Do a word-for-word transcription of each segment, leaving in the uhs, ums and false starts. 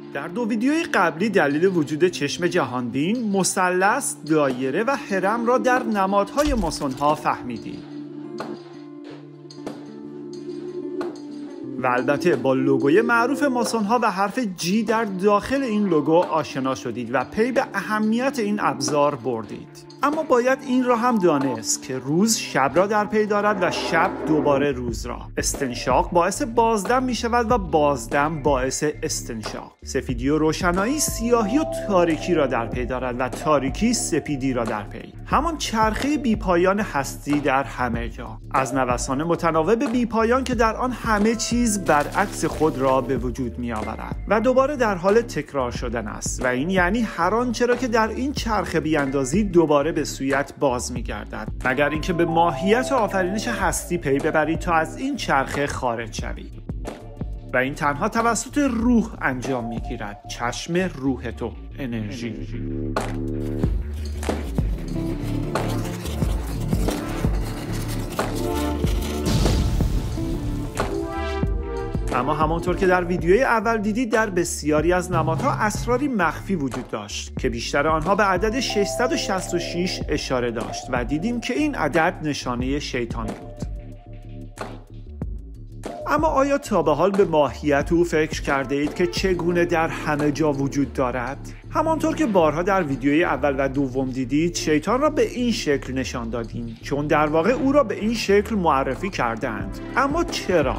در دو ویدیوی قبلی دلیل وجود چشم جهانبین، مثلث، دایره و هرم را در نمادهای ماسون‌ها فهمیدید. و البته با لوگوی معروف ماسون‌ها و حرف جی در داخل این لوگو آشنا شدید و پی به اهمیت این ابزار بردید. اما باید این را هم دانست که روز شب را در پی دارد و شب دوباره روز را. استنشاق باعث بازدم می شود و بازدم باعث استنشاق. سفیدی و روشنایی سیاهی و تاریکی را در پی دارد و تاریکی سپیدی را در پی. همان چرخه بیپایان هستی در همه جا. از نوسان متناوب بیپایان که در آن همه چیز برعکس خود را به وجود می آورد و دوباره در حال تکرار شدن است و این یعنی هر آنچه را که در این چرخه بیاندازی دوباره به سویت باز می‌گردد، مگر اینکه به ماهیت آفرینش هستی پی ببرید تا از این چرخه خارج شوید. و این تنها توسط روح انجام می‌گیرد. چشم روح تو، انرژی. اما همانطور که در ویدیوی اول دیدید در بسیاری از نمادها اسراری مخفی وجود داشت که بیشتر آنها به عدد ششصد و شصت و شش اشاره داشت و دیدیم که این عدد نشانه شیطان بود. اما آیا تا به حال به ماهیت او فکر کرده اید که چگونه در همه جا وجود دارد؟ همانطور که بارها در ویدیوی اول و دوم دیدید، شیطان را به این شکل نشان دادیم چون در واقع او را به این شکل معرفی کردند. اما چرا؟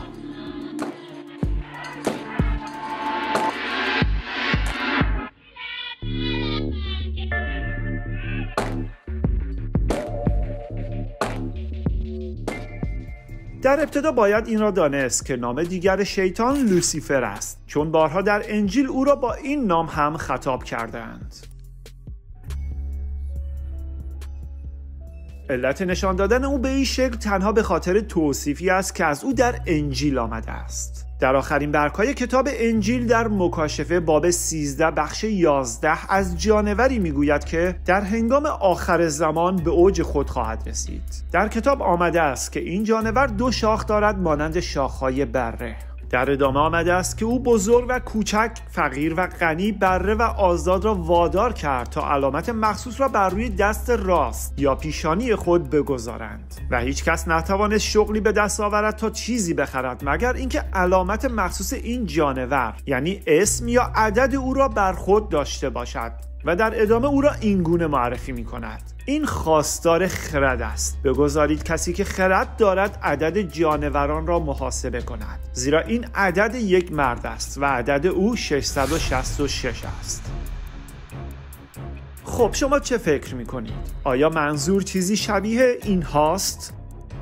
در ابتدا باید این را دانست که نام دیگر شیطان لوسیفر است، چون بارها در انجیل او را با این نام هم خطاب کردند. علت نشان دادن او به این شکل تنها به خاطر توصیفی است که از او در انجیل آمده است. در آخرین برگ‌های کتاب انجیل در مکاشفه باب سیزده بخش یازده از جانوری میگوید که در هنگام آخر زمان به اوج خود خواهد رسید. در کتاب آمده است که این جانور دو شاخ دارد مانند شاخهای بره. در ادامه آمده است که او بزرگ و کوچک، فقیر و غنی، بره و آزاد را وادار کرد تا علامت مخصوص را بر روی دست راست یا پیشانی خود بگذارند و هیچ کس نتوانست شغلی به دست آورد تا چیزی بخرد مگر اینکه علامت مخصوص این جانور یعنی اسم یا عدد او را بر خود داشته باشد. و در ادامه او را اینگونه معرفی می کند: این خواستار خرد است، بگذارید کسی که خرد دارد عدد جانوران را محاسبه کند، زیرا این عدد یک مرد است و عدد او ششصد و شصت و شش است. خب شما چه فکر می کنید؟ آیا منظور چیزی شبیه این هاست؟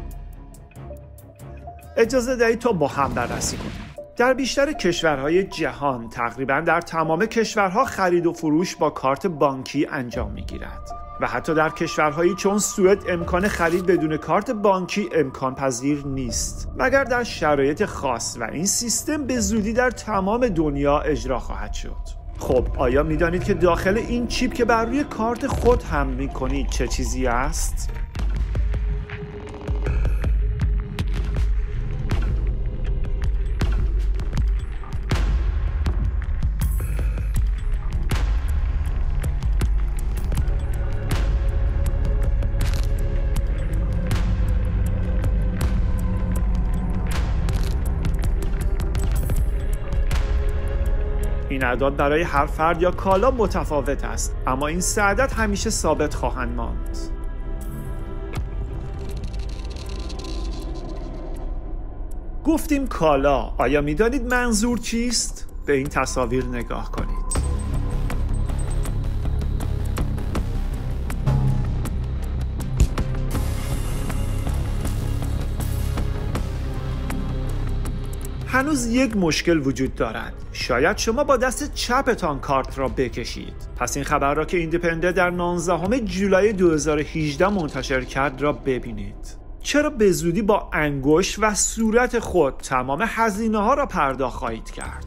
اجازه دهید تا با هم بررسی کنیم. در بیشتر کشورهای جهان، تقریباً در تمام کشورها خرید و فروش با کارت بانکی انجام می‌گیرد و حتی در کشورهایی چون سوئد امکان خرید بدون کارت بانکی امکان پذیر نیست مگر در شرایط خاص و این سیستم به زودی در تمام دنیا اجرا خواهد شد. خب آیا می‌دانید که داخل این چیپ که بر روی کارت خود هم می‌کنید چه چیزی است؟ این اعداد برای هر فرد یا کالا متفاوت است، اما این سه عدد همیشه ثابت خواهند ماند. گفتیم کالا، آیا می‌دانید منظور چیست؟ به این تصاویر نگاه کنید. هنوز یک مشکل وجود دارد. شاید شما با دست چپتان کارت را بکشید. پس این خبر را که ایندیپندنت در نوزدهم جولای دو هزار و هجده منتشر کرد را ببینید. چرا به زودی با انگشت و صورت خود تمام هزینه ها را پرداخت خواهید کرد؟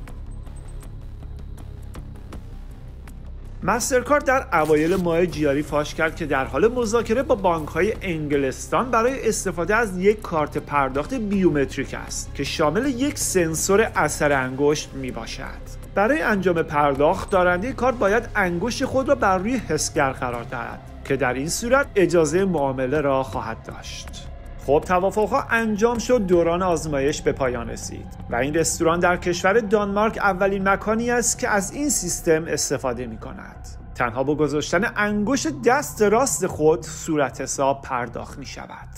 مسترکارد در اوایل ماه جیاری فاش کرد که در حال مذاکره با بانک‌های انگلستان برای استفاده از یک کارت پرداخت بیومتریک است که شامل یک سنسور اثر انگشت می باشد. برای انجام پرداخت دارنده کارت باید انگشت خود را بر روی حسگر قرار دهد که در این صورت اجازه معامله را خواهد داشت. خب توافق‌ها انجام شد، دوران آزمایش به پایان رسید و این رستوران در کشور دانمارک اولین مکانی است که از این سیستم استفاده می‌کند. تنها با گذاشتن انگشت دست راست خود صورت حساب پرداخت می‌شود.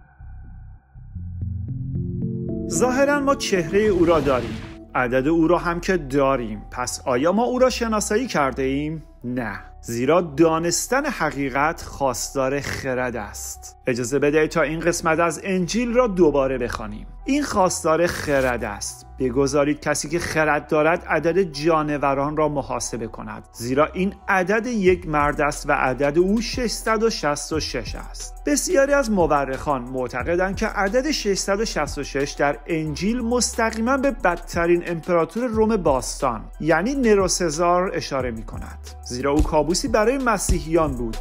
ظاهراً ما چهره او را داریم، عدد او را هم که داریم، پس آیا ما او را شناسایی کرده ایم؟ نه، زیرا دانستن حقیقت خواستار خرد است. اجازه بدهید تا این قسمت از انجیل را دوباره بخوانیم. این خواستار خرد است. بگذارید کسی که خرد دارد عدد جانوران را محاسبه کند، زیرا این عدد یک مرد است و عدد او ششصد و شصت و شش است. بسیاری از مورخان معتقدند که عدد ششصد و شصت و شش در انجیل مستقیما به بدترین امپراتور روم باستان یعنی نرو سزار اشاره می کند، زیرا او کابوسی برای مسیحیان بود.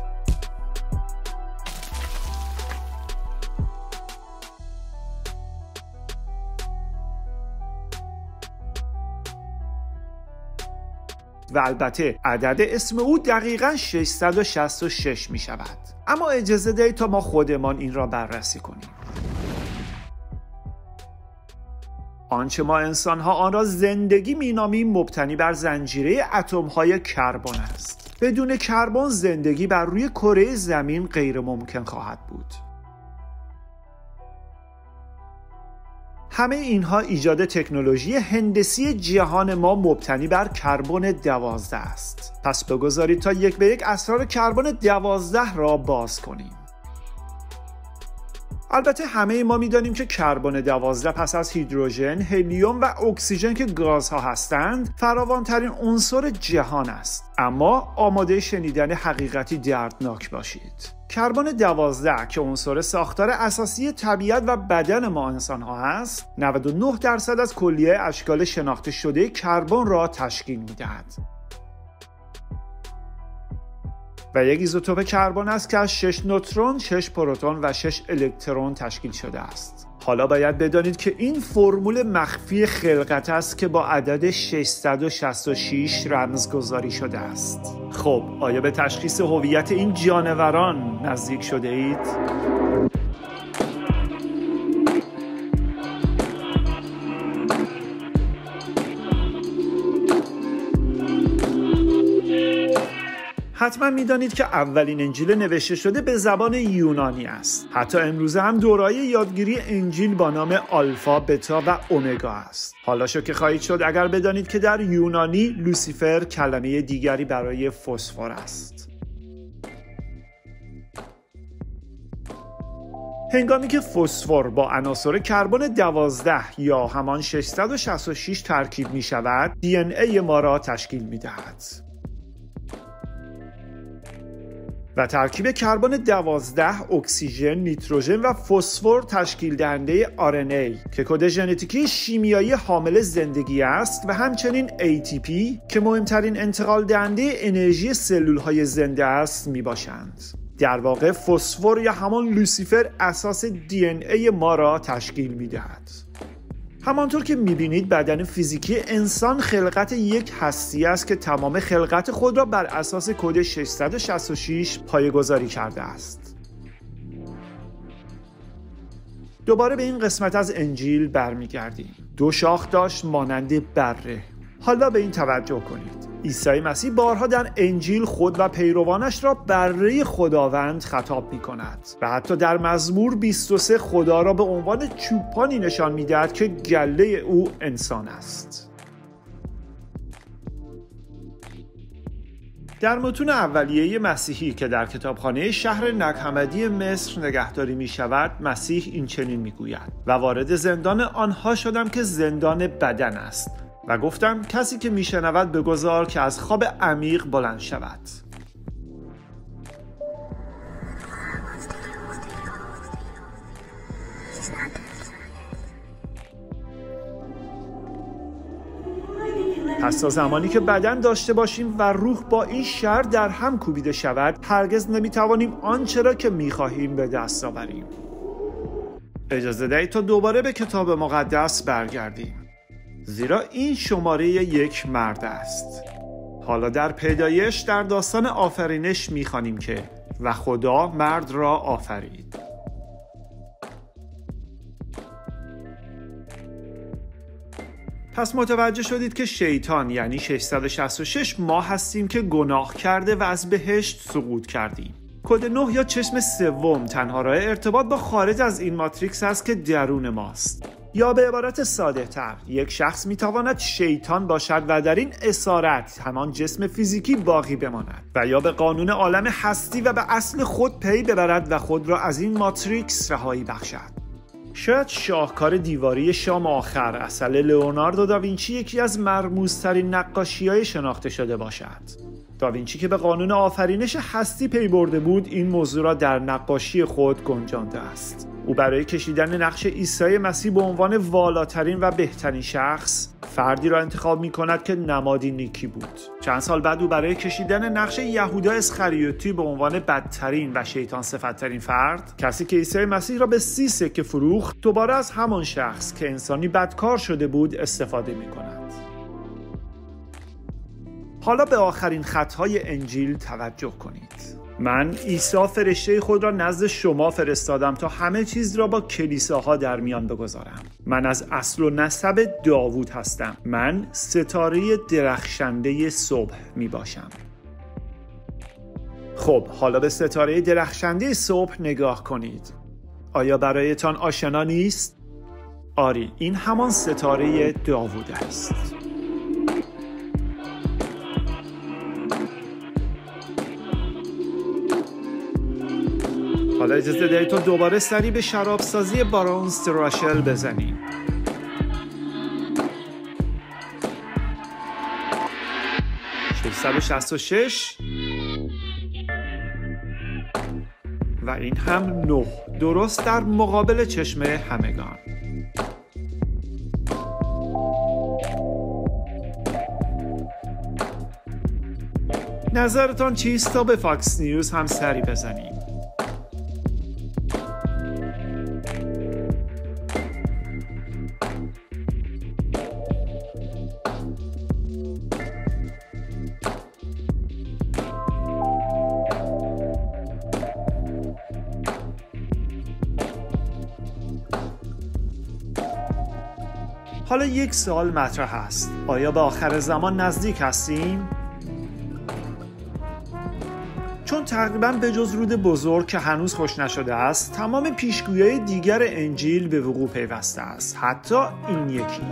و البته عدد اسم او دقیقاً ششصد و شصت و شش می شود. اما اجازه دهید تا ما خودمان این را بررسی کنیم. آنچه ما انسان‌ها آن را زندگی می‌نامیم مبتنی بر زنجیره اتم‌های کربن است. بدون کربن زندگی بر روی کره زمین غیر ممکن خواهد بود. همه اینها ایجاد تکنولوژی هندسی جهان ما مبتنی بر کربن دوازده است. پس بگذارید تا یک به یک اسرار کربن دوازده را باز کنیم. البته همه ما می‌دانیم که کربن دوازده پس از هیدروژن، هلیوم و اکسیژن که گازها هستند، فراوان‌ترین عنصر جهان است. اما آماده شنیدن حقیقتی دردناک باشید. کربن دوازده که عنصر ساختار اساسی طبیعت و بدن ما انسان‌ها است، نود و نه درصد از کلیه اشکال شناخته شده کربن را تشکیل می‌دهد. و یک ایزوتوپ کربن است که از شش نوترون، شش پروتون و شش الکترون تشکیل شده است. حالا باید بدانید که این فرمول مخفی خلقت است که با عدد ششصد و شصت و شش رمزگذاری شده است. خب آیا به تشخیص هویت این جانوران نزدیک شده اید؟ حتما میدانید که اولین انجیل نوشته شده به زبان یونانی است. حتی امروزه هم دوره‌های یادگیری انجیل با نام آلفا، بتا و اومگا است. حالا شوکه خواهید شد اگر بدانید که در یونانی لوسیفر کلمه دیگری برای فسفر است. هنگامی که فسفر با عناصر کربن دوازده یا همان ششصد و شصت و شش ترکیب می شود، دی ان ای ما را تشکیل می دهد. و ترکیب کربن دوازده، اکسیژن، نیتروژن و فسفر تشکیل دهنده آر ان ای که کد ژنتیکی شیمیایی حامل زندگی است و همچنین ای تی پی که مهمترین انتقال دهنده انرژی سلول‌های زنده است می باشند. در واقع فسفر یا همان لوسیفر اساس دی ان ای ما را تشکیل می دهد. همانطور که می‌بینید بدن فیزیکی انسان خلقت یک هستی است که تمام خلقت خود را بر اساس کد ششصد و شصت و شش پایه‌گذاری کرده است. دوباره به این قسمت از انجیل برمیگردیم. دو شاخ داشت مانند بره. حالا به این توجه کنید. عیسی مسیح بارها در انجیل خود و پیروانش را بره خداوند خطاب می کند و حتی در مزمور بیست و سه خدا را به عنوان چوپانی نشان می دهد که گله او انسان است. در متون اولیه مسیحی که در کتابخانه شهر نگ‌حمدی مصر نگهداری می شود، مسیح این چنین می گوید: و وارد زندان آنها شدم که زندان بدن است و گفتم کسی که میشنود بگذار که از خواب عمیق بلند شود. پس تا زمانی که بدن داشته باشیم و روح با این شر در هم کوبیده شود، هرگز نمیتوانیم آنچه را که میخواهیم به دست آوریم. اجازه دهید تا دوباره به کتاب مقدس برگردیم. زیرا این شماره یک مرد است. حالا در پیدایش در داستان آفرینش می‌خوانیم که و خدا مرد را آفرید. پس متوجه شدید که شیطان یعنی ششصد و شصت و شش ما هستیم که گناه کرده و از بهشت سقوط کردیم. کد نه یا چشم سوم تنها راه ارتباط با خارج از این ماتریکس است که درون ماست. یا به عبارت ساده تر، یک شخص میتواند شیطان باشد و در این اسارت همان جسم فیزیکی باقی بماند و یا به قانون عالم هستی و به اصل خود پی ببرد و خود را از این ماتریکس رهایی بخشد. شاید شاهکار دیواری شام آخر اثر لئوناردو داوینچی یکی از مرموزترین نقاشی‌های شناخته شده باشد. داوینچی که به قانون آفرینش هستی پی برده بود، این موضوع را در نقاشی خود گنجانده است. او برای کشیدن نقش عیسی مسیح به عنوان والاترین و بهترین شخص، فردی را انتخاب می کند که نمادی نیکی بود. چند سال بعد او برای کشیدن نقش یهودا اسخریوتی به عنوان بدترین و شیطان صفترین فرد، کسی که عیسی مسیح را به سی سکه فروخت، دوباره از همان شخص که انسانی بدکار شده بود استفاده می کند. حالا به آخرین خطهای انجیل توجه کنید. من عیسی فرشته خود را نزد شما فرستادم تا همه چیز را با کلیساها در میان بگذارم. من از اصل و نسب داوود هستم. من ستاره درخشنده صبح می باشم. خب حالا به ستاره درخشنده صبح نگاه کنید. آیا برایتان آشنا نیست؟ آری، این همان ستاره داوود است. حالا اجازه دهید تا دوباره سری به شرابسازی بارون استراشل بزنیم. ششصد و شصت و شش و این هم نه، درست در مقابل چشم همگان. نظرتان چیست تا به فاکس نیوز هم سری بزنیم؟ حالا یک سوال مطرح است. آیا به آخر زمان نزدیک هستیم؟ چون تقریباً به جز رود بزرگ که هنوز خوش نشده است، تمام پیشگویی‌های دیگر انجیل به وقوع پیوسته است. حتی این یکی.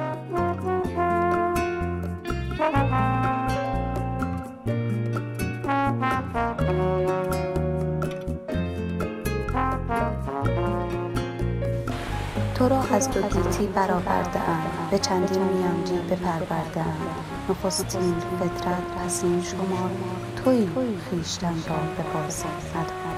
تو را از دو گیتی برآورده‌ام، به چندین میانجی بپرورده‌ام. نخستین فطرت پسین شمار، تویی خویشتن را به پاس ندهان.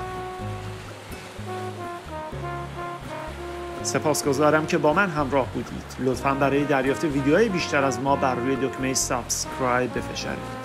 سپاسگزارم که با من همراه بودید. لطفاً برای دریافت ویدیوهای بیشتر از ما بر روی دکمه سابسکرایب بفشارید.